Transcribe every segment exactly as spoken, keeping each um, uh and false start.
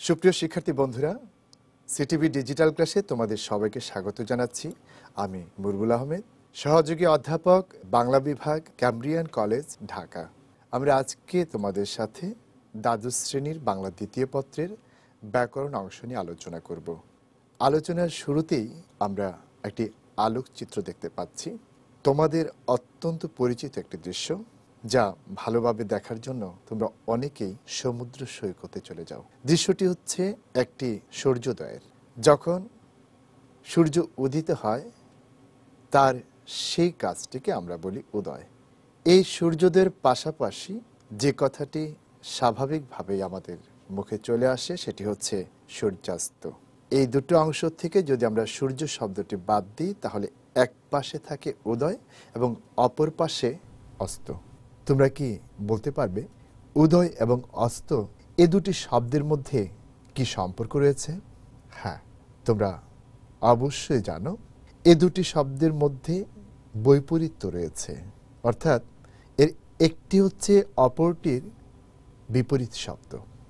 সুপ্রিয় শিক্ষার্থী বন্ধুরা, সিটিভি ডিজিটাল ক্লাসে তোমাদের সবাইকে স্বাগত জানাচ্ছি। আমি মুরবুল আহমেদ, সহযোগী অধ্যাপক, বাংলা বিভাগ, ক্যামব্রিয়ান কলেজ, ঢাকা। আমরা আজকে তোমাদের সাথে দ্বাদশ শ্রেণীর বাংলা দ্বিতীয় পত্রের ব্যাকরণ অংশ নিয়ে আলোচনা করব। আলোচনার শুরুতেই আমরা একটি আলোকচিত্র দেখতে পাচ্ছি। তোমাদের অত্যন্ত পরিচিত একটি দৃশ্য, যা ভালোভাবে দেখার জন্য তোমরা অনেকেই সমুদ্র সৈকতে চলে যাও। দৃশ্যটি হচ্ছে একটি সূর্যোদয়ের। যখন সূর্য উদিত হয়, তার সেই কাজটিকে আমরা বলি উদয়। এই সূর্যোদয়ের পাশাপাশি যে কথাটি স্বাভাবিকভাবেই আমাদের মুখে চলে আসে, সেটি হচ্ছে সূর্যাস্ত। এই দুটো অংশ থেকে যদি আমরা সূর্য শব্দটি বাদ দিই, তাহলে এক পাশে থাকে উদয় এবং অপর পাশে অস্ত। তোমরা কি বলতে পারবে উদয় এবং অস্ত এ দুটি শব্দের মধ্যে কি সম্পর্ক রয়েছে? হ্যাঁ, তোমরা অবশ্যই জানো এ দুটি শব্দের মধ্যে বৈপরীত্য রয়েছে, অর্থাৎ এর একটি হচ্ছে অপরটির বিপরীত শব্দ।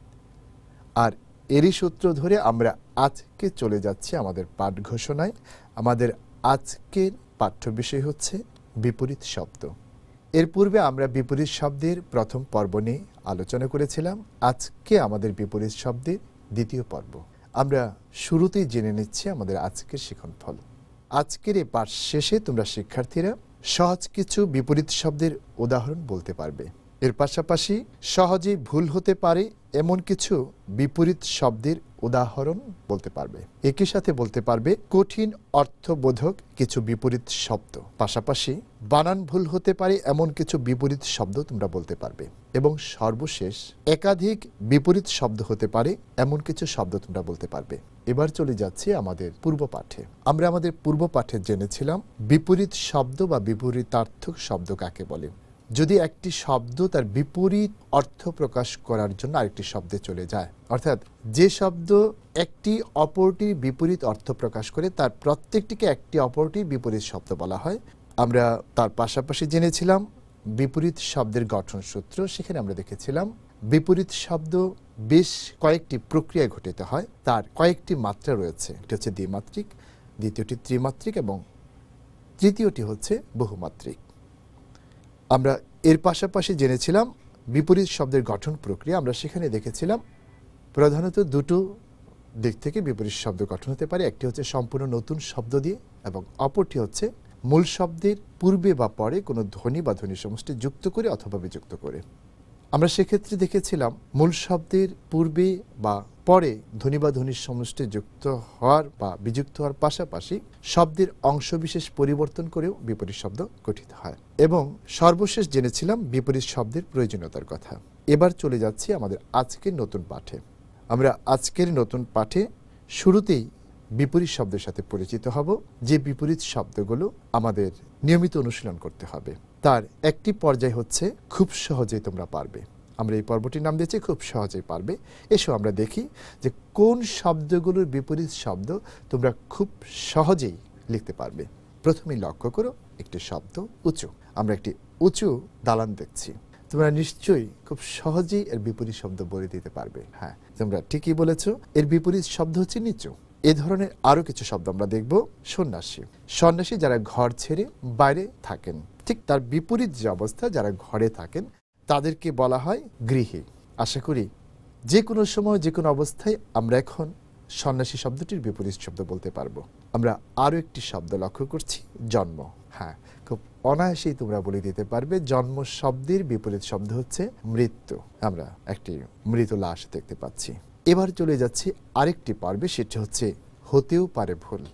আর এরই সূত্র ধরে আমরা আজকে চলে যাচ্ছি আমাদের পাঠ ঘোষণায়। আমাদের আজকের পাঠ্য বিষয় হচ্ছে বিপরীত শব্দ। এর পূর্বে আমরা বিপরীত শব্দের প্রথম পর্ব নিয়ে আলোচনা করেছিলাম। আজকে আমাদের বিপরীত শব্দের দ্বিতীয় পর্ব। আমরা শুরুতেই জেনে নিচ্ছি আমাদের আজকের শিক্ষণফল। আজকের এই পাঠ শেষে তোমরা শিক্ষার্থীরা সহজ কিছু বিপরীত শব্দের উদাহরণ বলতে পারবে। এর পাশাপাশি সহজেই ভুল হতে পারে এমন কিছু বিপরীত শব্দের উদাহরণ বলতে পারবে। একই সাথে বলতে পারবে কঠিন অর্থবোধক কিছু বিপরীত শব্দ। পাশাপাশি বানান ভুল হতে পারে এমন কিছু বিপরীত শব্দ তোমরা বলতে পারবে। এবং সর্বশেষ একাধিক বিপরীত শব্দ হতে পারে এমন কিছু শব্দ তোমরা বলতে পারবে। এবার চলে যাচ্ছি আমাদের পূর্ব পাঠে। আমরা আমাদের পূর্ব পাঠে জেনেছিলাম বিপরীত শব্দ বা বিপরীতার্থক শব্দ কাকে বলে। যদি একটি শব্দ তার বিপরীত অর্থ প্রকাশ করার জন্য আরেকটি শব্দে চলে যায়, অর্থাৎ যে শব্দ একটি অপরটির বিপরীত অর্থ প্রকাশ করে, তার প্রত্যেকটিকে একটি অপরটির বিপরীত শব্দ বলা হয়। আমরা তার পাশাপাশি জেনেছিলাম বিপরীত শব্দের গঠন সূত্র। সেখানে আমরা দেখেছিলাম বিপরীত শব্দ বেশ কয়েকটি প্রক্রিয়ায় ঘটিত হয়। তার কয়েকটি মাত্রা রয়েছে। একটি হচ্ছে দ্বিমাত্রিক, দ্বিতীয়টি ত্রিমাত্রিক এবং তৃতীয়টি হচ্ছে বহুমাত্রিক। আমরা এর পাশাপাশি জেনেছিলাম বিপরীত শব্দের গঠন প্রক্রিয়া। আমরা সেখানে দেখেছিলাম প্রধানত দুটো দিক থেকে বিপরীত শব্দ গঠন হতে পারে। একটি হচ্ছে সম্পূর্ণ নতুন শব্দ দিয়ে এবং অপরটি হচ্ছে মূল শব্দের পূর্বে বা পরে কোনো ধ্বনি বা ধ্বনি সমষ্টি যুক্ত করে অথবা বিযুক্ত করে। আমরা সেক্ষেত্রে দেখেছিলাম মূল শব্দের পূর্বে বা পরে ধ্বনি বা ধ্বনির সমষ্টি যুক্ত হওয়ার বা বিযুক্ত হওয়ার পাশাপাশি শব্দের অংশবিশেষ পরিবর্তন করেও বিপরীত শব্দ গঠিত হয়। এবং সর্বশেষ জেনেছিলাম বিপরীত শব্দের প্রয়োজনীয়তার কথা। এবার চলে যাচ্ছি আমাদের আজকের নতুন পাঠে। আমরা আজকের নতুন পাঠে শুরুতেই বিপরীত শব্দের সাথে পরিচিত হব, যে বিপরীত শব্দগুলো আমাদের নিয়মিত অনুশীলন করতে হবে। তার একটি পর্যায় হচ্ছে খুব সহজেই তোমরা পারবে। আমরা এই পর্বটির নাম দিয়েছি খুব সহজেই পারবে। এসো আমরা দেখি যে কোন শব্দগুলোর বিপরীত শব্দ তোমরা খুব সহজেই লিখতে পারবে। প্রথমেই লক্ষ্য করো একটি শব্দ উঁচু। আমরা একটি উঁচু দালান দেখছি। তোমরা নিশ্চয়ই খুব সহজেই এর বিপরীত শব্দ বলে দিতে পারবে। হ্যাঁ, তোমরা ঠিকই বলেছ, এর বিপরীত শব্দ হচ্ছে নিচু। এ ধরনের আরো কিছু শব্দ আমরা দেখব। সন্ন্যাসী। সন্ন্যাসী যারা ঘর ছেড়ে বাইরে থাকেন, ঠিক তার বিপরীত যে অবস্থা, যারা ঘরে থাকেন তাদেরকে বলা হয় গৃহী। আশা করি যে কোনো সময় যে কোনো অবস্থায় আমরা এখন সন্ন্যাসী শব্দটির বিপরীত শব্দ বলতে পারবো। আমরা আরো একটি শব্দ লক্ষ্য করছি, জন্ম। হ্যাঁ, খুব অনায়াসেই তোমরা বলে দিতে পারবে জন্ম শব্দের বিপরীত শব্দ হচ্ছে মৃত্যু। আমরা একটি মৃত লাশ দেখতে পাচ্ছি। এবার চলে যাচ্ছি আরেকটি পর্বে, সেটি হচ্ছে হতেও পারে ভুল।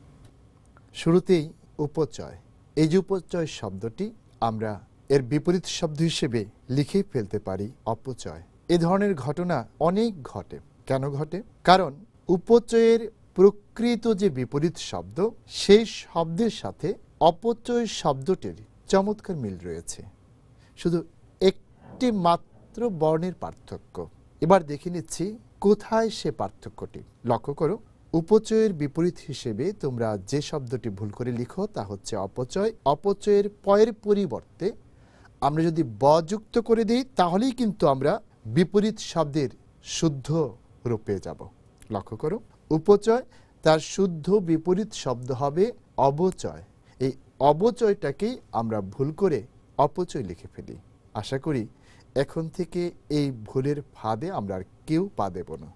শুরুতেই উপচয়। এই যে উপচয় শব্দটি আমরা এর বিপরীত শব্দ হিসেবে লিখেই ফেলতে পারি অপচয়। এ ধরনের ঘটনা অনেক ঘটে। কেন ঘটে? কারণ উপচয়ের প্রকৃত যে বিপরীত শব্দ, সেই শব্দের সাথে অপচয় শব্দটির চমৎকার মিল রয়েছে, শুধু একটি মাত্র বর্ণের পার্থক্য। এবার দেখে নিচ্ছি কোথায় সে পার্থক্যটি। লক্ষ্য করো, উপচয়ের বিপরীত হিসেবে তোমরা যে শব্দটি ভুল করে লিখো তা হচ্ছে অপচয়। অপচয়ের পয়ের পরিবর্তে আমরা যদি ব যুক্ত করে দিই, তাহলেই কিন্তু আমরা বিপরীত শব্দের শুদ্ধ রূপ পেয়ে যাব। লক্ষ্য করো, উপচয় তার শুদ্ধ বিপরীত শব্দ হবে অবচয়। এই অবচয়টাকেই আমরা ভুল করে অপচয় লিখে ফেলি। আশা করি এখন থেকে এই ভুলের ফাঁদে আমরা আর কেউ পা দেব না।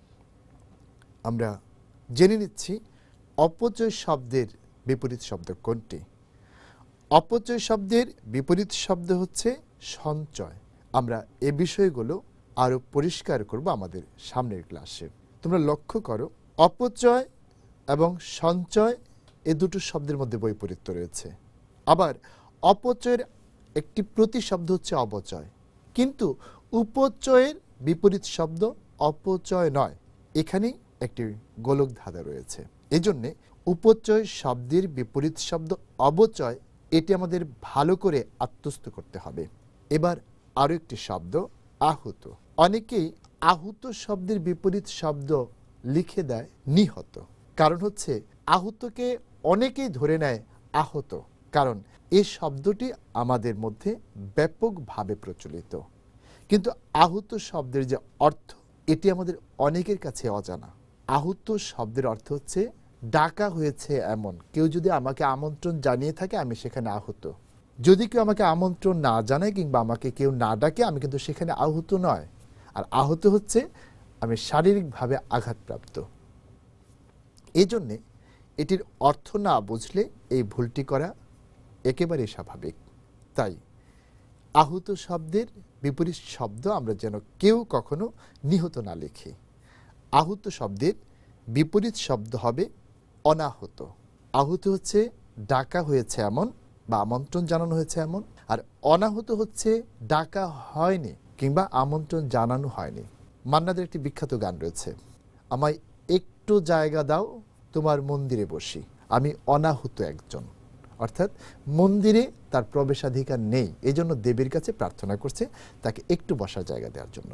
আমরা জেনে নিচ্ছি অপচয় শব্দের বিপরীত শব্দ কোনটি। অপচয় শব্দের বিপরীত শব্দ হচ্ছে সঞ্চয়। আমরা এ বিষয়গুলো আরো পরিষ্কার করব আমাদের সামনের ক্লাসে। তোমরা লক্ষ্য করো, অপচয় এবং সঞ্চয় এ দুটো শব্দের মধ্যে বৈপরীত্য রয়েছে। আবার অপচয়ের একটি প্রতিশব্দ হচ্ছে অবচয়, কিন্তু উপচয়ের বিপরীত শব্দ অপচয় নয়। এখানেই একটি গোলক ধাঁধা রয়েছে। এজন্যে উপচয় শব্দের বিপরীত শব্দ অবচয়, এটি আমাদের ভালো করে আত্মস্থ করতে হবে। এবার আরো একটি শব্দ আহুত। অনেকেই আহুত শব্দের বিপরীত শব্দ লিখে দেয় নিহত। কারণ হচ্ছে আহুতকে অনেকেই ধরে নেয় আহত, কারণ এই শব্দটি আমাদের মধ্যে ব্যাপকভাবে প্রচলিত। কিন্তু আহুত শব্দের যে অর্থ, এটি আমাদের অনেকের কাছে অজানা। আহুত শব্দের অর্থ হচ্ছে ডাকা হয়েছে এমন। কেউ যদি আমাকে আমন্ত্রণ জানিয়ে থাকে, আমি সেখানে আহত। যদি কেউ আমাকে আমন্ত্রণ না জানায় কিংবা আমাকে কেউ না ডাকে, আমি কিন্তু সেখানে আহত নয়। আর আহত হচ্ছে আমি শারীরিকভাবে আঘাতপ্রাপ্ত। এই জন্যে এটির অর্থ না বুঝলে এই ভুলটি করা একেবারেই স্বাভাবিক। তাই আহুত শব্দের বিপরীত শব্দ আমরা যেন কেউ কখনো নিহত না লিখি। আহুত শব্দের বিপরীত শব্দ হবে অনাহত। আহুত হচ্ছে ডাকা হয়েছে এমন বা আমন্ত্রণ জানানো হয়েছে এমন, আর অনাহত হচ্ছে ডাকা হয়নি কিংবা আমন্ত্রণ জানানো হয়নি। মান্নাদের একটি বিখ্যাত গান রয়েছে, আমায় একটু জায়গা দাও তোমার মন্দিরে বসি, আমি অনাহুত একজন। অর্থাৎ মন্দিরে তার প্রবেশাধিকার নেই, এই জন্য দেবীর কাছে প্রার্থনা করছে তাকে একটু বসার জায়গা দেওয়ার জন্য।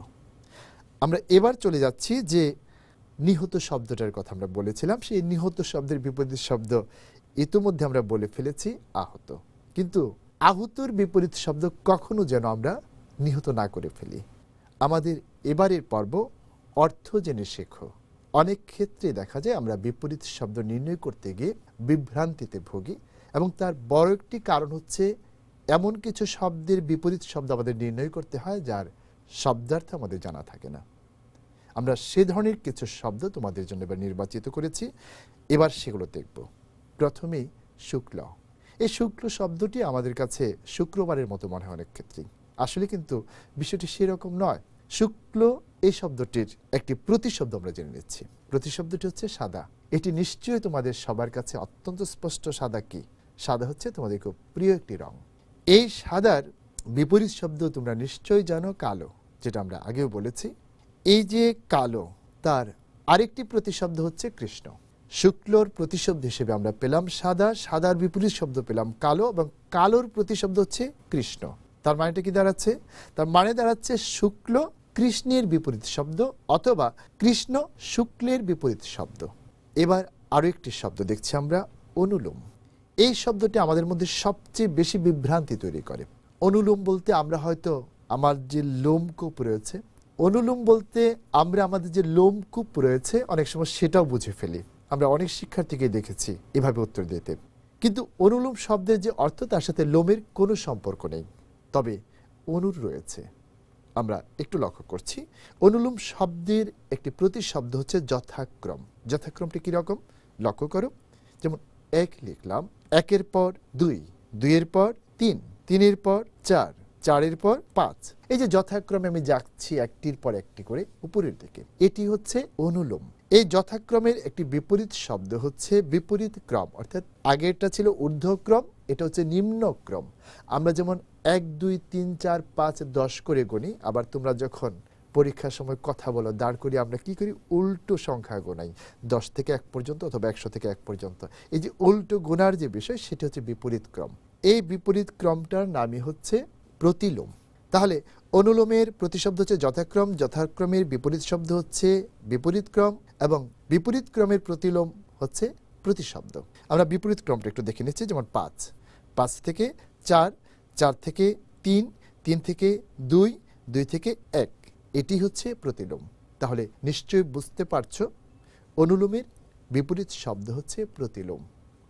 আমরা এবার চলে যাচ্ছি যে নিহত শব্দটার কথা আমরা বলেছিলাম। সেই নিহত শব্দের বিপরীত শব্দ ইতিমধ্যে আমরা বলে ফেলেছি আহত। কিন্তু আহুতর বিপরীত শব্দ কখনো যেন আমরা নিহত না করে ফেলি। আমাদের এবারের পর্ব অর্থ জেনে শেখো। অনেক ক্ষেত্রে দেখা যায় আমরা বিপরীত শব্দ নির্ণয় করতে গিয়ে বিভ্রান্তিতে ভুগি, এবং তার বড় একটি কারণ হচ্ছে এমন কিছু শব্দের বিপরীত শব্দ আমাদের নির্ণয় করতে হয় যার শব্দার্থ আমাদের জানা থাকে না। আমরা সে ধরনের কিছু শব্দ তোমাদের জন্য এবার নির্বাচিত করেছি, এবার সেগুলো দেখব। প্রথমেই শুক্ল। এই শুক্ল শব্দটি আমাদের কাছে শুক্রবারের মতো মনে হয় অনেক ক্ষেত্রেই, আসলে কিন্তু বিষয়টি সেরকম নয়। শুক্ল এই শব্দটির একটি প্রতিশব্দ আমরা জেনে নিচ্ছি। প্রতিশব্দটি হচ্ছে সাদা। এটি নিশ্চয়ই তোমাদের সবার কাছে অত্যন্ত স্পষ্ট। সাদা কি? সাদা হচ্ছে তোমাদের খুব প্রিয় একটি রং। এই সাদার বিপরীত শব্দ তোমরা নিশ্চয়ই জানো, কালো, যেটা আমরা আগেও বলেছি। এই যে কালো, তার আরেকটি প্রতিশব্দ হচ্ছে কৃষ্ণ। শুক্লর প্রতিশব্দ হিসেবে আমরা পেলাম সাদা, সাদার বিপরীত শব্দ পেলাম কালো, এবং কালোর প্রতিশব্দ হচ্ছে কৃষ্ণ। তার মানেটা কি দাঁড়াচ্ছে? তার মানে দাঁড়াচ্ছে শুক্ল কৃষ্ণের বিপরীত শব্দ, অথবা কৃষ্ণ শুক্লের বিপরীত শব্দ। এবার আরো একটি শব্দ দেখছি আমরা, অনুলোম। এই শব্দটি আমাদের মধ্যে সবচেয়ে বেশি বিভ্রান্তি তৈরি করে। অনুলোম বলতে আমরা হয়তো আমার যে লোমকূপ রয়েছে, অনুলোম বলতে আমরা আমাদের যে লোমকূপ রয়েছে অনেক সময় সেটাও বুঝে ফেলি। আমরা অনেক শিক্ষার্থীকে দেখেছি এভাবে উত্তর দিতে। কিন্তু অনুলোম শব্দের যে অর্থ, তার সাথে লোমের কোনো সম্পর্ক নেই, তবে অনুর রয়েছে। আমরা একটু লক্ষ্য করছি, অনুলোম শব্দের একটি প্রতিশব্দ হচ্ছে যথাক্রম। যথাক্রমটি কিরকম লক্ষ্য করো। যেমন এক লিখলাম, একের পর দুই, দুইয়ের পর তিন, তিনের পর চার, চারের পর পাঁচ। এই যে যথাক্রমে আমি যাচ্ছি একটির পর একটি করে উপরের দিকে, এটি হচ্ছে অনুলোম। এই যথাক্রমের একটি বিপরীত শব্দ হচ্ছে বিপরীত ক্রম। অর্থাৎ আগেরটা ছিল ঊর্ধ্বক্রম, এটা হচ্ছে নিম্নক্রম। আমরা যেমন এক দুই তিন চার পাঁচ দশ করে গুনি, আবার তোমরা যখন পরীক্ষার সময় কথা বলো দাঁড় করি, আমরা কি করি? উল্টো সংখ্যা গোনাই, দশ থেকে এক পর্যন্ত অথবা একশো থেকে এক পর্যন্ত। এই যে উল্টো গোনার যে বিষয়, সেটা হচ্ছে বিপরীত ক্রম। এই বিপরীত ক্রমটার নামই হচ্ছে প্রতিলোম। তাহলে অনুলোমের প্রতিশব্দ হচ্ছে যথাক্রম, যথাক্রমের বিপরীত শব্দ হচ্ছে বিপরীত ক্রম, এবং বিপরীত ক্রমের প্রতিলোম হচ্ছে প্রতিশব্দ। আমরা বিপরীত ক্রমটা একটু দেখে নিচ্ছি। যেমন পাঁচ, পাঁচ থেকে চার, চার থেকে তিন, তিন থেকে দুই, দুই থেকে এক, এটি হচ্ছে প্রতিলোম। তাহলে নিশ্চয়ই বুঝতে পারছো অনুলোমের বিপরীত শব্দ হচ্ছে প্রতিলোম।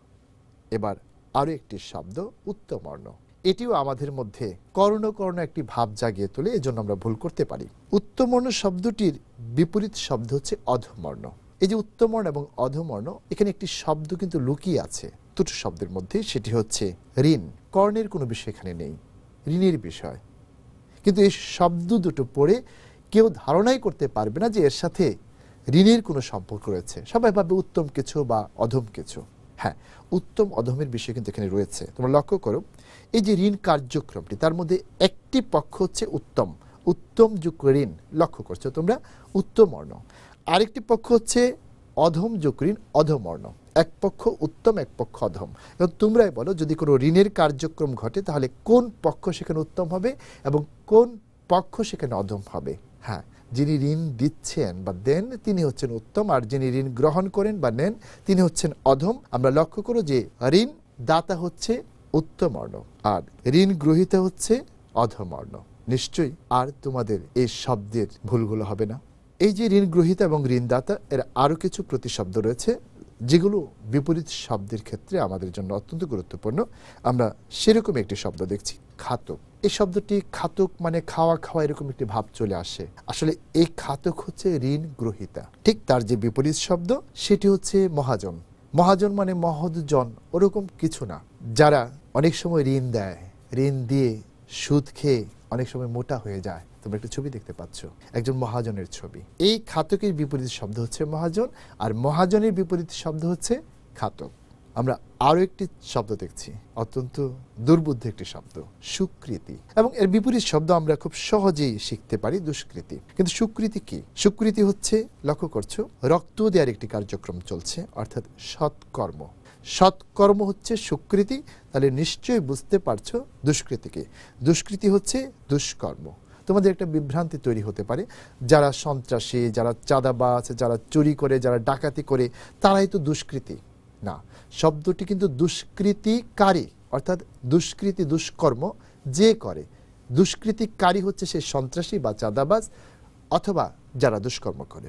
এবার আরও একটি শব্দ উত্তমবর্ণ। এটিও আমাদের মধ্যে কর্ণ কর্ণ একটি ভাব জাগিয়ে তোলে, এজন্য আমরা ভুল করতে পারি। উত্তমবর্ণ শব্দটির বিপরীত শব্দ হচ্ছে অধমবর্ণ। এই যে উত্তমবর্ণ এবং অধমবর্ণ, এখানে একটি শব্দ কিন্তু লুকিয়ে আছে দুটো শব্দের মধ্যে, সেটি হচ্ছে ঋণ। কর্ণের কোনো বিষয় এখানে নেই, ঋণের বিষয়। কিন্তু এই শব্দ দুটো পড়ে কেউ ধারণাই করতে পারবে না যে এর সাথে ঋণের কোনো সম্পর্ক রয়েছে। সবাই ভাবে উত্তম কিছু বা অধম কিছু। হ্যাঁ, উত্তম অধমের বিষয় কিন্তু এখানে রয়েছে। তোমরা লক্ষ্য করো, এই যে ঋণ কার্যক্রমটি, তার মধ্যে একটি পক্ষ হচ্ছে উত্তম, উত্তম যুক্ত ঋণ, লক্ষ্য করছো তোমরা, উত্তমবর্ণ। আরেকটি পক্ষ হচ্ছে অধম যুক্ত ঋণ, অধমবর্ণ। এক পক্ষ উত্তম, এক পক্ষ অধম। এবং তোমরাই বলো, যদি কোনো ঋণের কার্যক্রম ঘটে তাহলে কোন পক্ষ সেখানে উত্তম হবে এবং কোন পক্ষ সেখানে অধম হবে? হ্যাঁ, যিনি ঋণ দিচ্ছেন বা দেন তিনি হচ্ছেন উত্তম, আর যিনি ঋণ গ্রহণ করেন বা নেন তিনি হচ্ছেন অধম। আমরা লক্ষ্য করো যে ঋণ দাতা হচ্ছে উত্তমবর্ণ আর ঋণ গ্রহীতা হচ্ছে অধমবর্ণ। নিশ্চয়ই আর তোমাদের এই শব্দের ভুলগুলো হবে না। এই যে ঋণ গ্রহীতা এবং ঋণদাতা, এর আরও কিছু প্রতিশব্দ রয়েছে যেগুলো বিপরীত শব্দের ক্ষেত্রে আমাদের জন্য অত্যন্ত গুরুত্বপূর্ণ। আমরা সেরকম একটি শব্দ দেখছি, খাতক। এই শব্দটি খাতক মানে খাওয়া খাওয়া এরকম একটি ভাব চলে আসে। আসলে এই খাতক হচ্ছে ঋণ গ্রহীতা। ঠিক তার যে বিপরীত শব্দ সেটি হচ্ছে মহাজন। মহাজন মানে মহৎজন, ওরকম কিছু না। যারা অনেক সময় ঋণ দেয়, ঋণ দিয়ে সুদ খেয়ে অনেক সময় মোটা হয়ে যায়। তোমরা একটা ছবি দেখতে পাচ্ছ, একজন মহাজনের ছবি। এই খাতকের বিপরীত শব্দ হচ্ছে মহাজন, আর মহাজনের বিপরীত শব্দ হচ্ছে খাতক। আমরা আরো একটি শব্দ দেখছি, অত্যন্ত দুর্বোধ্য একটি শব্দ, সুকৃতি। এবং এর বিপরীত শব্দ আমরা খুব সহজেই শিখতে পারি, দুষ্কৃতি। কিন্তু সুকৃতি কি? সুকৃতি হচ্ছে, লক্ষ্য করছো, রক্ত দেওয়ার একটি কার্যক্রম চলছে, অর্থাৎ সৎকর্ম। সৎকর্ম হচ্ছে সুকৃতি। তাহলে নিশ্চয়ই বুঝতে পারছো দুষ্কৃতিকে। দুষ্কৃতি হচ্ছে দুষ্কর্ম। তোমাদের একটা বিভ্রান্তি তৈরি হতে পারে, যারা সন্ত্রাসী, যারা চাঁদাবাজ, যারা চুরি করে, যারা ডাকাতি করে, তারাই তো দুষ্কৃতি। না, শব্দটি কিন্তু দুষ্কৃতিকারী, অর্থাৎ দুষ্কৃতি দুষ্কর্ম যে করে। দুষ্কৃতিকারী হচ্ছে সে সন্ত্রাসী বা চাঁদাবাজ অথবা যারা দুষ্কর্ম করে।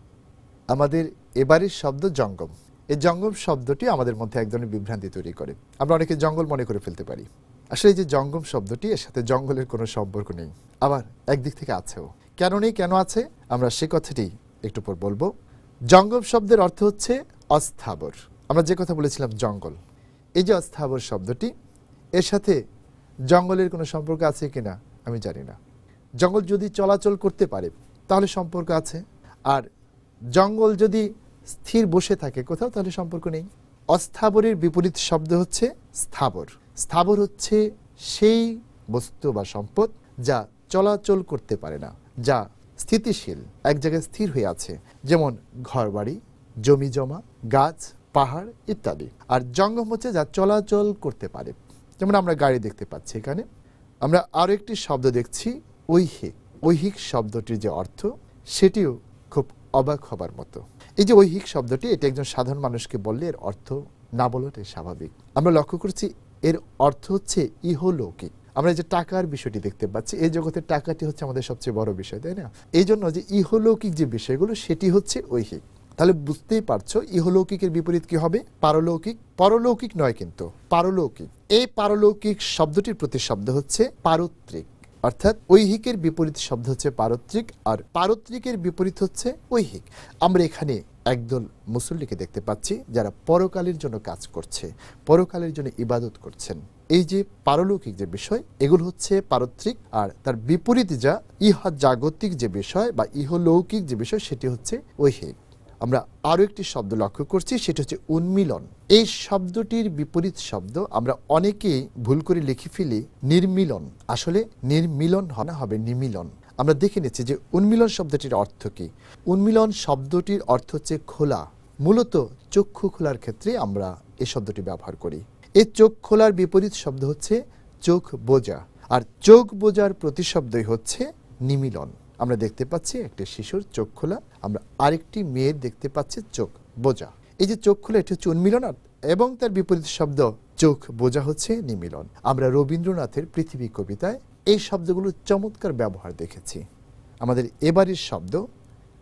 আমাদের এবারের শব্দ জঙ্গম। এই জঙ্গম শব্দটি আমাদের মধ্যে এক ধরনের বিভ্রান্তি তৈরি করে। আমরা অনেকে জঙ্গল মনে করে ফেলতে পারি। আসলে এই যে জঙ্গম শব্দটি, এর সাথে জঙ্গলের কোনো সম্পর্ক নেই, আবার একদিক থেকে আছেও। কেন নেই, কেন আছে, আমরা সে কথাটি একটু পর বলবো। জঙ্গম শব্দের অর্থ হচ্ছে অস্থাবর। আমরা যে কথা বলেছিলাম জঙ্গল, এই যে অস্থাবর শব্দটি, এর সাথে জঙ্গলের কোনো সম্পর্ক আছে কিনা আমি জানি না। জঙ্গল যদি চলাচল করতে পারে তাহলে সম্পর্ক আছে, আর জঙ্গল যদি স্থির বসে থাকে কোথাও তাহলে সম্পর্ক নেই। অস্থাবরের বিপরীত শব্দ হচ্ছে স্থাবর। স্থাবর হচ্ছে সেই বস্তু বা সম্পদ যা চলাচল করতে পারে না, যা স্থিতিশীল, এক জায়গায় স্থির হয়ে আছে, যেমন ঘরবাড়ি, জমি জমা, গাছ, পাহাড় ইত্যাদি। আর জঙ্গম হচ্ছে যা চলাচল করতে পারে, যেমন আমরা গাড়ি দেখতে পাচ্ছি এখানে। আমরা আরো একটি শব্দ দেখছি, ঐহিক। ঐহিক শব্দটির যে অর্থ সেটিও খুব অবাক হবার মতো। এই যে ঐহিক শব্দটি, এটি একজন সাধারণ মানুষকে বললে এর অর্থ না বলাটাই স্বাভাবিক। আমরা লক্ষ্য করছি এর অর্থ হচ্ছে ইহলৌকিক। আমরা যে টাকার বিষয়টি দেখতে পাচ্ছি, এই জগতের টাকাটি হচ্ছে আমাদের সবচেয়ে বড় বিষয়, তাই না? এই জন্য যে ইহলৌকিক যে বিষয়গুলো সেটি হচ্ছে ঐহিক। তাহলে বুঝতেই পারছো ইহলৌকিকের বিপরীত কি হবে? পারলৌকিক। পরলৌকিক নয় কিন্তু পারলৌকিক। এই পারলৌকিক শব্দটির প্রতিশব্দ হচ্ছে পারত্রিক, অর্থাৎ ঐহিকের বিপরীত শব্দ হচ্ছে পারত্রিক, আর পারত্রিকের বিপরীত হচ্ছে ঐহিক। আমরা এখানে একদল মুসল্লিকে দেখতে পাচ্ছি যারা পরকালের জন্য কাজ করছে, পরকালের জন্য ইবাদত করছেন। এই যে পারলৌকিক যে বিষয়, এগুলো হচ্ছে পারত্রিক, আর তার বিপরীত যা ইহা জাগতিক যে বিষয় বা ইহলৌকিক যে বিষয় সেটি হচ্ছে ঐহিক। আমরা আরো একটি শব্দ লক্ষ্য করছি, সেটা হচ্ছে উন্মিলন। এই শব্দটির বিপরীত শব্দ আমরা অনেকেই ভুল করে লিখে ফেলি নির্মিলন। আসলে নির্মিলন হবে নিমিলন। আমরা দেখে নিচ্ছি যে উন্মিলন শব্দটির অর্থ কি। উন্মিলন শব্দটির অর্থ হচ্ছে খোলা। মূলত চক্ষু খোলার ক্ষেত্রে আমরা এই শব্দটি ব্যবহার করি। এই চোখ খোলার বিপরীত শব্দ হচ্ছে চোখ বোঝা, আর চোখ বোঝার প্রতিশব্দই হচ্ছে নিমিলন। আমরা দেখতে পাচ্ছি একটি শিশুর চোখ খোলা, আমরা আরেকটি মেয়ের দেখতে পাচ্ছি চোখ বোঝা। এই যে চোখ খোলা, এটি হচ্ছে উন্মিলন, এবং তার বিপরীত শব্দ চোখ বোঝা হচ্ছে নিমিলন। আমরা রবীন্দ্রনাথের পৃথিবী কবিতায় এই শব্দগুলো চমৎকার ব্যবহার দেখেছি। আমাদের এবারের শব্দ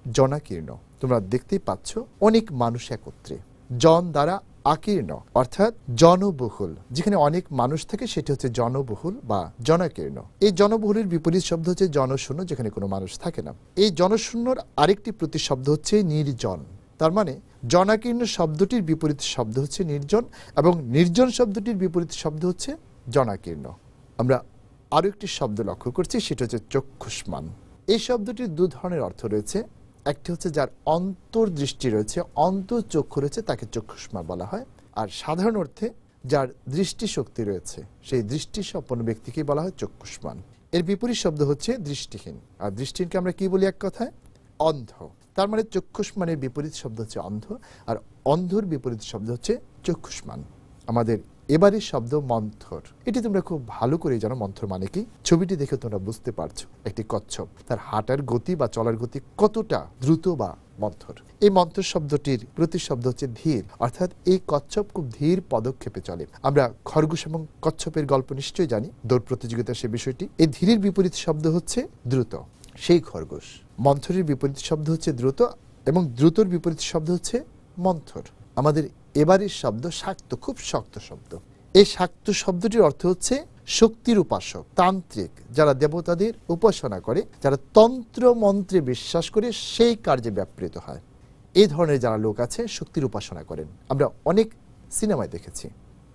জনাকীর্ণ। তোমরা দেখতেই পাচ্ছ অনেক মানুষ একত্রে, জন দ্বারা আকীর্ণ অর্থাৎ জনবহুল, যেখানে অনেক মানুষ থাকে সেটি হচ্ছে জনবহুল বা জনাকীর্ণ। এই জনবহুলের বিপরীত শব্দ হচ্ছে জনশূন্য, যেখানে কোনো মানুষ থাকে না। এই জনশূন্যর আরেকটি প্রতিশব্দ হচ্ছে নির্জন। তার মানে জনাকীর্ণ শব্দটির বিপরীত শব্দ হচ্ছে নির্জন, এবং নির্জন শব্দটির বিপরীত শব্দ হচ্ছে জনাকীর্ণ। আমরা আরও একটি শব্দ লক্ষ্য করছি, সেটা হচ্ছে চক্ষুষ্মান। এই শব্দটির দু ধরনের অর্থ রয়েছে। একটি হচ্ছে যার অন্তর্দৃষ্টি রয়েছে, অন্তর্চক্ষু রয়েছে, তাকে চক্ষুষ্মান বলা হয়। আর সাধারণ অর্থে যার দৃষ্টিশক্তি রয়েছে, সেই দৃষ্টিসম্পন্ন ব্যক্তিকে বলা হয় চক্ষুষ্মান। এর বিপরীত শব্দ হচ্ছে দৃষ্টিহীন। আর দৃষ্টিহীনকে আমরা কি বলি এক কথায়? অন্ধ। তার মানে চক্ষুষ্মানের বিপরীত শব্দ হচ্ছে অন্ধ, আর অন্ধর বিপরীত শব্দ হচ্ছে চক্ষুষ্মান। আমাদের এবারের শব্দ মন্থর। এটি তোমরা খুব ভালো করে জানো মন্থর মানে কি। ছবিটি দেখে তোমরা বুঝতে পারছো একটি কচ্ছপ, তার হাঁটার গতি বা চলার গতি কতটা দ্রুত বা মন্থর। এই মন্থর শব্দটির প্রতিশব্দ হচ্ছে ধীর, অর্থাৎ এই কচ্ছপ খুব ধীর পদক্ষেপে চলে। আমরা খরগোশ এবং কচ্ছপের গল্প নিশ্চয়ই জানি, দৌড় প্রতিযোগিতা সে বিষয়টি। এই ধীরের বিপরীত শব্দ হচ্ছে দ্রুত, সেই খরগোশ। মন্থরের বিপরীত শব্দ হচ্ছে দ্রুত, এবং দ্রুতর বিপরীত শব্দ হচ্ছে মন্থর। আমাদের এবারের শব্দ শাক্ত, খুব শক্ত শব্দ। এই শাক্ত শব্দটির অর্থ হচ্ছে শক্তির উপাসক, তান্ত্রিক, যারা দেবতাদের উপাসনা করে, যারা তন্ত্র মন্ত্রে বিশ্বাস করে সেই কার্যে ব্যাপৃত হয়। এই ধরনের যারা লোক আছে শক্তির উপাসনা করেন, আমরা অনেক সিনেমায় দেখেছি,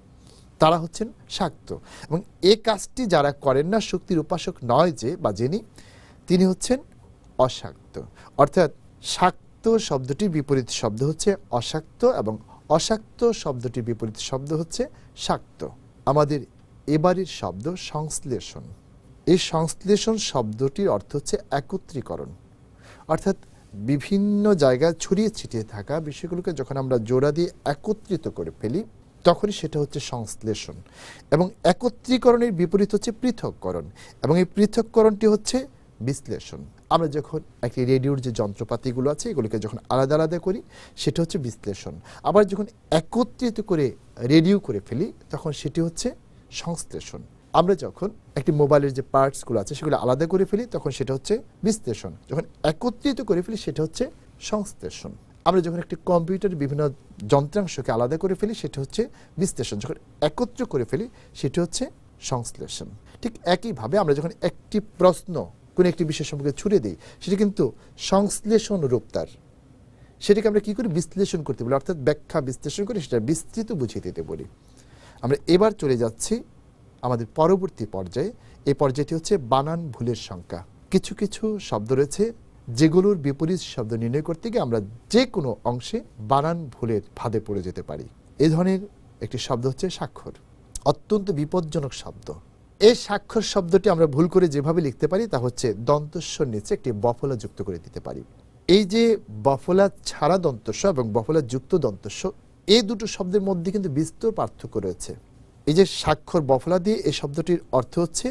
তারা হচ্ছেন শাক্ত। এবং এই কাজটি যারা করেন না, শক্তির উপাসক নয় যে বা যিনি, তিনি হচ্ছেন অশাক্ত। অর্থাৎ শাক্ত শব্দটির বিপরীত শব্দ হচ্ছে অশাক্ত, এবং অশাক্ত শব্দটির বিপরীত শব্দ হচ্ছে শাক্ত। আমাদের এবারের শব্দ সংশ্লেষণ। এই সংশ্লেষণ শব্দটির অর্থ হচ্ছে একত্রীকরণ, অর্থাৎ বিভিন্ন জায়গায় ছড়িয়ে ছিটিয়ে থাকা বিষয়গুলোকে যখন আমরা জোড়া দিয়ে একত্রিত করে ফেলি, তখনই সেটা হচ্ছে সংশ্লেষণ। এবং একত্রীকরণের বিপরীত হচ্ছে পৃথককরণ, এবং এই পৃথককরণটি হচ্ছে বিশ্লেষণ। আমরা যখন একটি রেডিওর যে যন্ত্রপাতিগুলো আছে এগুলোকে যখন আলাদা আলাদা করি, সেটা হচ্ছে বিশ্লেষণ। আবার যখন একত্রিত করে রেডিও করে ফেলি, তখন সেটি হচ্ছে সংশ্লেষণ। আমরা যখন একটি মোবাইলের যে পার্টসগুলো আছে সেগুলো আলাদা করে ফেলি, তখন সেটা হচ্ছে বিশ্লেষণ। যখন একত্রিত করে ফেলি, সেটা হচ্ছে সংশ্লেষণ। আমরা যখন একটি কম্পিউটারের বিভিন্ন যন্ত্রাংশকে আলাদা করে ফেলি, সেটা হচ্ছে বিশ্লেষণ। যখন একত্র করে ফেলি, সেটা হচ্ছে সংশ্লেষণ। ঠিক একইভাবে আমরা যখন একটি প্রশ্ন কোনো একটি বিষয় সম্পর্কে ছুড়ে দিই, সেটা কিন্তু সংশ্লেষণ রূপ তার, সেটাকে আমরা কী করি? বিশ্লেষণ করতে বলি, অর্থাৎ ব্যাখ্যা বিশ্লেষণ করে সেটা বিস্তৃত বুঝিয়ে দিতে বলি। আমরা এবার চলে যাচ্ছি আমাদের পরবর্তী পর্যায়ে। এই পর্যায়টি হচ্ছে বানান ভুলের সংখ্যা। কিছু কিছু শব্দ রয়েছে যেগুলোর বিপরীত শব্দ নির্ণয় করতে গিয়ে আমরা যে কোনো অংশে বানান ভুলের ফাঁদে পড়ে যেতে পারি। এই ধরনের একটি শব্দ হচ্ছে স্বাক্ষর, অত্যন্ত বিপজ্জনক শব্দ। এই স্বাক্ষর শব্দটি আমরা ভুল করে যেভাবে লিখতে পারি তা হচ্ছে দন্তস্বর নিচে একটি বফলা যুক্ত করে দিতে পারি। এই যে বফলা ছাড়া দন্তস্ব এবং বফলা যুক্ত দন্তস্ব, এই দুটো শব্দের মধ্যে কিন্তু বিস্তর পার্থক্য রয়েছে। এই যে স্বাক্ষর বফলা দিয়ে, এই শব্দটির অর্থ হচ্ছে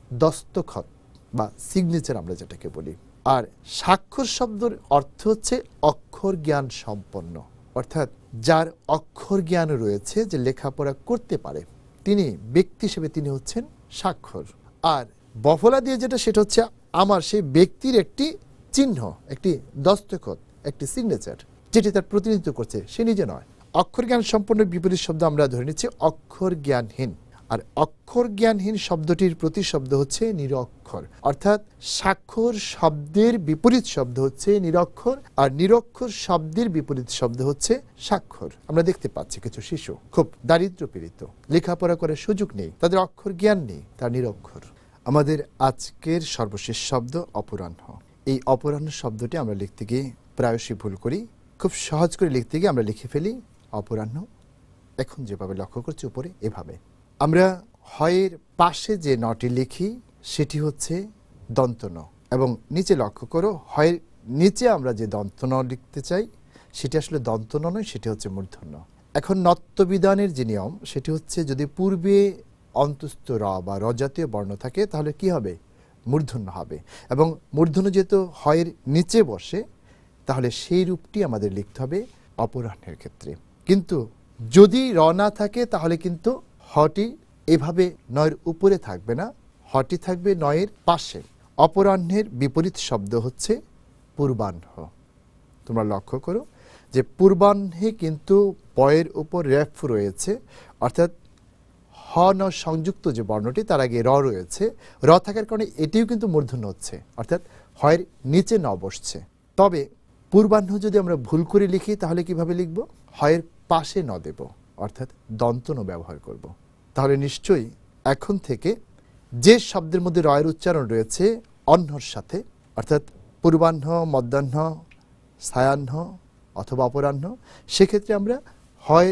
দস্তখত বা সিগনেচার আমরা যেটাকে বলি। আর স্বাক্ষর শব্দের অর্থ হচ্ছে অক্ষর জ্ঞান সম্পন্ন, অর্থাৎ যার অক্ষর জ্ঞান রয়েছে, যে লেখাপড়া করতে পারে, তিনি ব্যক্তি হিসেবে তিনি হচ্ছেন স্বাক্ষর। আর বফলা দিয়ে যেটা, সেটা হচ্ছে আমার সেই ব্যক্তির একটি চিহ্ন, একটি দস্তখত, একটি সিগনেচার, যেটি তার প্রতিনিধিত্ব করছে, সে নিজে নয়। অক্ষর জ্ঞান সম্পন্ন বিপরীত শব্দ আমরা ধরে নিচ্ছি অক্ষর জ্ঞানহীন। আর অক্ষর জ্ঞানহীন শব্দটির প্রতিশব্দ হচ্ছে নিরক্ষর, অর্থাৎ স্বাক্ষর শব্দের বিপরীত শব্দ হচ্ছে নিরক্ষর, আর নিরক্ষর শব্দের বিপরীত শব্দ হচ্ছে স্বাক্ষর। আমরা দেখতে পাচ্ছি কিছু শিশু খুব দারিদ্র পীড়িত, লেখাপড়া করার সুযোগ নেই, তাদের অক্ষর জ্ঞান নেই, তার নিরক্ষর। আমাদের আজকের সর্বশেষ শব্দ অপরাহ্ন। এই অপরাহ্ন শব্দটি আমরা লিখতে গিয়ে প্রায়শই ভুল করি। খুব সহজ করে লিখতে গিয়ে আমরা লিখে ফেলি অপরাহ্ন। এখন যেভাবে লক্ষ্য করছি উপরে, এভাবে আমরা হয়ের পাশে যে নটি লিখি সেটি হচ্ছে দন্ত ন, এবং নিচে লক্ষ্য করো হয়ের নিচে আমরা যে দন্ত ন লিখতে চাই সেটি আসলে দন্ত ন নয়, সেটি হচ্ছে মূর্ধন্য। এখন নত্যবিধানের যে নিয়ম সেটি হচ্ছে যদি পূর্বে অন্তস্থ র বা র জাতীয় বর্ণ থাকে তাহলে কি হবে? মূর্ধন্য হবে। এবং মূর্ধন্য যেহেতু হয়ের নিচে বসে, তাহলে সেই রূপটি আমাদের লিখতে হবে অপরাহ্নের ক্ষেত্রে। কিন্তু যদি র না থাকে তাহলে কিন্তু হটি এভাবে নয়ের উপরে থাকবে না, হটি থাকবে নয়ের পাশে। অপরাহ্নের বিপরীত শব্দ হচ্ছে পূর্বাহ্ন। তোমরা লক্ষ্য করো যে পূর্বাহ্নে কিন্তু পয়ের উপর রেফ রয়েছে, অর্থাৎ হ ন সংযুক্ত যে বর্ণটি তার আগে র রয়েছে। র থাকার কারণে এটিও কিন্তু মূর্ধন্য হচ্ছে, অর্থাৎ হয়ের নিচে ন বসছে। তবে পূর্বাহ্ন যদি আমরা ভুল করে লিখি তাহলে কিভাবে লিখব? হয়ের পাশে ন দেব, অর্থাৎ দন্ত ন ব্যবহার করব। তাহলে নিশ্চয়ই এখন থেকে যে শব্দের মধ্যে রয়ের উচ্চারণ রয়েছে অহ্নর সাথে, অর্থাৎ পূর্বাহ্ন, মধ্যাহ্ন, সায়াহ্ন অথবা অপরাহ্ন, সেক্ষেত্রে আমরা হয়ের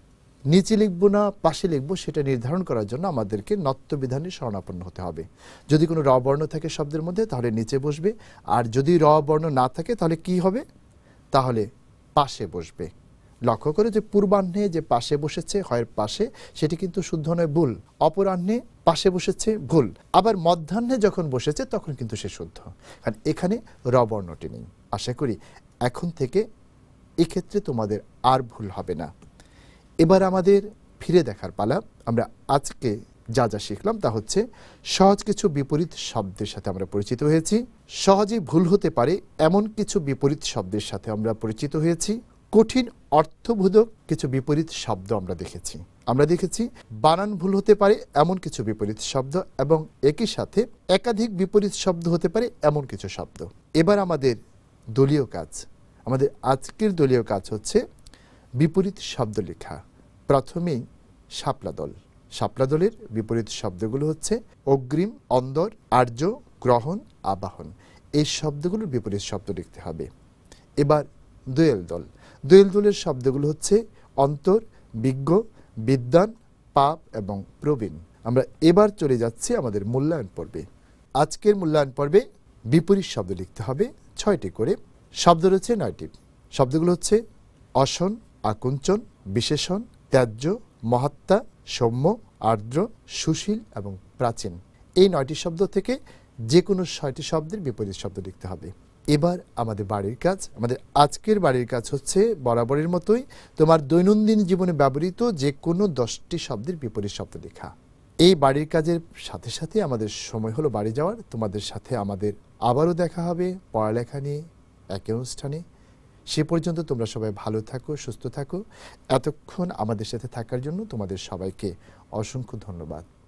নিচে লিখব না পাশে লিখব সেটা নির্ধারণ করার জন্য আমাদেরকে নত্যবিধানে শরণাপন্ন হতে হবে। যদি কোনো র বর্ণ থাকে শব্দের মধ্যে তাহলে নিচে বসবে, আর যদি র বর্ণ না থাকে তাহলে কি হবে? তাহলে পাশে বসবে। লক্ষ্য করে যে পূর্বাহ্নে যে পাশে বসেছে হয়ের পাশে, সেটি কিন্তু শুদ্ধ নয়, ভুল। অপরাহ্নে পাশে বসেছে, ভুল। আবার মধ্যাহ্নে যখন বসেছে তখন কিন্তু সে শুদ্ধ, কারণ এখানে র বর্ণটি নেই। আশা করি এখন থেকে এক্ষেত্রে তোমাদের আর ভুল হবে না। এবার আমাদের ফিরে দেখার পালা। আমরা আজকে যা যা শিখলাম তা হচ্ছে সহজ কিছু বিপরীত শব্দের সাথে আমরা পরিচিত হয়েছি, সহজেই ভুল হতে পারে এমন কিছু বিপরীত শব্দের সাথে আমরা পরিচিত হয়েছি, কঠিন অর্থবোধক কিছু বিপরীত শব্দ আমরা দেখেছি। আমরা দেখেছি বানান ভুল হতে পারে এমন কিছু বিপরীত শব্দ, এবং একই সাথে একাধিক বিপরীত শব্দ হতে পারে এমন কিছু শব্দ। এবার আমাদের দলীয় কাজ, আমাদের আজকের দলীয় কাজ হচ্ছে বিপরীত শব্দ লেখা। প্রথমেই শাপলা দল। শাপলা দলের বিপরীত শব্দগুলো হচ্ছে অগ্রিম, অন্দর, আর্য, গ্রহণ, আবাহন। এই শব্দগুলোর বিপরীত শব্দ লিখতে হবে। এবার দোয়েল দল। দোয়েল দলের শব্দগুলো হচ্ছে অন্তর, বিজ্ঞ, বিদ্বান, পাপ এবং প্রবীণ। আমরা এবার চলে যাচ্ছি আমাদের মূল্যায়ন পর্বে। আজকের মূল্যায়ন পর্বে বিপরীত শব্দ লিখতে হবে ছয়টি করে। শব্দ রয়েছে নয়টি। শব্দগুলো হচ্ছে অসন, আকুঞ্চন, বিশেষণ, ত্যায্য, মহাত্মা, সৌম্য, আর্দ্র, সুশীল এবং প্রাচীন। এই নয়টি শব্দ থেকে যে কোনো ছয়টি শব্দের বিপরীত শব্দ লিখতে হবে। এবার আমাদের বাড়ির কাজ। আমাদের আজকের বাড়ির কাজ হচ্ছে বরাবরের মতোই তোমার দৈনন্দিন জীবনে ব্যবহৃত যে কোনো দশটি শব্দের বিপরীত শব্দ লেখা। এই বাড়ির কাজের সাথে সাথে আমাদের সময় হলো বাড়ি যাওয়ার। তোমাদের সাথে আমাদের আবারও দেখা হবে পড়ালেখা নিয়ে একই অনুষ্ঠানে। সে পর্যন্ত তোমরা সবাই ভালো থাকো, সুস্থ থাকো। এতক্ষণ আমাদের সাথে থাকার জন্য তোমাদের সবাইকে অসংখ্য ধন্যবাদ।